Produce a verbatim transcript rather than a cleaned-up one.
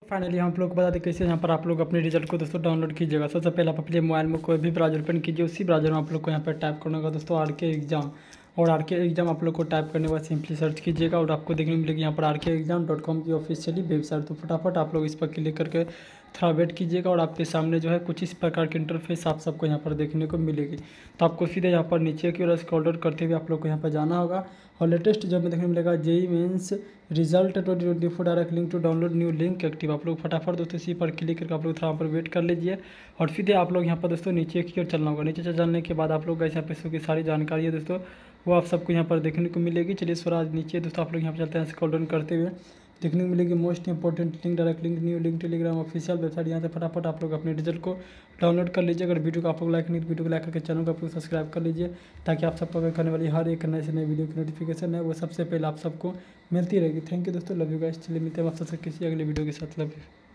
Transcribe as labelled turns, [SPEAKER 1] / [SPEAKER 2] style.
[SPEAKER 1] Finally हम लोग को बता दें कैसे यहाँ पर आप लोग अपने रिजल्ट को दोस्तों डाउनलोड कीजिएगा। सबसे पहले आप अपने मोबाइल में कोई भी ब्राउजर ओपन कीजिए, उसी ब्राउजर में आप लोग को यहाँ पर टाइप करना होगा दोस्तों आर के एग्जाम। और आर के एग्जाम आप लोग को टाइप करने के बाद सिंपली सर्च कीजिएगा और आपको देखने मिलेगी यहाँ पर R K exam dot com की ऑफिशियली वेबसाइट। तो फटाफट आप लोग इस पर क्लिक करके थोड़ा वेट कीजिएगा और आपके सामने जो है कुछ इस प्रकार की इंटरफेस आप सबको यहाँ पर देखने को मिलेगी। तो आपको सीधे यहाँ पर नीचे की ओर स्क्रॉल डाउन करते हुए आप लोग को यहाँ पर जाना होगा और लेटेस्ट जब में देखने मिलेगा JEE Mains result twenty twenty four direct link to download new link active. आप लोग फटाफट दोस्तों इसी पर क्लिक करके आप लोग थोड़ा पर वेट कर लीजिए और सीधे आप लोग यहाँ पर दोस्तों नीचे की ओर चलना होगा। नीचे चलने के बाद आप लोग यहाँ पे इसकी सारी जानकारी है दोस्तों वो आप सबको यहाँ पर देखने को मिलेगी। चलिए स्वराज नीचे दोस्तों आप लोग यहाँ पर चलते हैं स्क्रॉल डाउन करते हुए देखने को मिलेगी most important link direct link new link Telegram official website. यहाँ से फटाफट आप लोग अपने रिजल्ट को डाउनलोड कर लीजिए। अगर वीडियो को आप लोग लाइक नहीं तो वीडियो को लाइक करके चैनल को आप लोग सब्सक्राइब कर लीजिए ताकि आप सबको करने वाली हर एक नए से नए वीडियो की नोटिफिकेशन है वो सबसे पहले आप सबको मिलती रहेगी। थैंक यू दोस्तों, लव यू गाइस। चलिए मिलते हैं आप सबसे किसी अगले वीडियो के साथ। Love you.